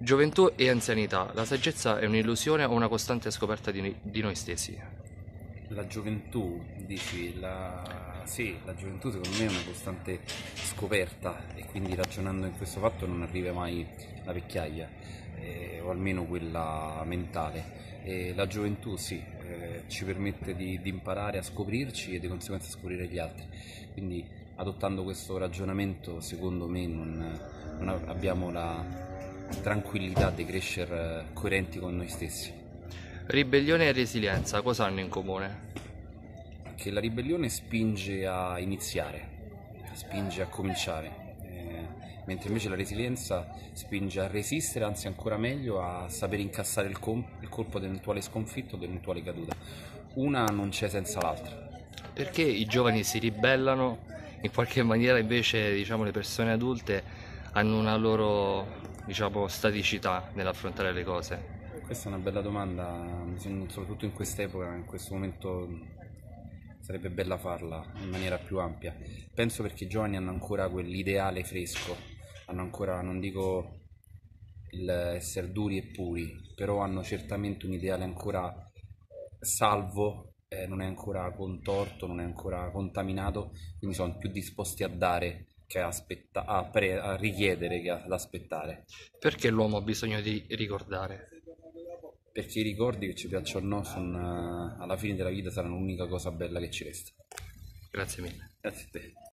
Gioventù e anzianità, la saggezza è un'illusione o una costante scoperta di noi stessi? La gioventù, dici, sì, la gioventù secondo me è una costante scoperta e quindi ragionando in questo fatto non arriva mai la vecchiaia, o almeno quella mentale. E la gioventù sì, ci permette di imparare a scoprirci e di conseguenza a scoprire gli altri. Quindi adottando questo ragionamento secondo me non abbiamo la tranquillità di crescere coerenti con noi stessi. Ribellione e resilienza, cosa hanno in comune? Che la ribellione spinge a iniziare, spinge a cominciare, mentre invece la resilienza spinge a resistere, anzi ancora meglio a saper incassare il colpo dell'eventuale sconfitto o dell'eventuale caduta. Una non c'è senza l'altra. Perché i giovani si ribellano, in qualche maniera invece, diciamo, le persone adulte hanno una loro, diciamo, staticità nell'affrontare le cose? Questa è una bella domanda, soprattutto in quest'epoca, in questo momento sarebbe bella farla in maniera più ampia. Penso perché i giovani hanno ancora quell'ideale fresco, hanno ancora, non dico il essere duri e puri, però hanno certamente un ideale ancora salvo, non è ancora contorto, non è ancora contaminato, quindi sono più disposti a dare che a richiedere che ad aspettare. Perché l'uomo ha bisogno di ricordare? Perché i ricordi, che ci piacciono o no, alla fine della vita saranno l'unica cosa bella che ci resta. Grazie mille. Grazie a te.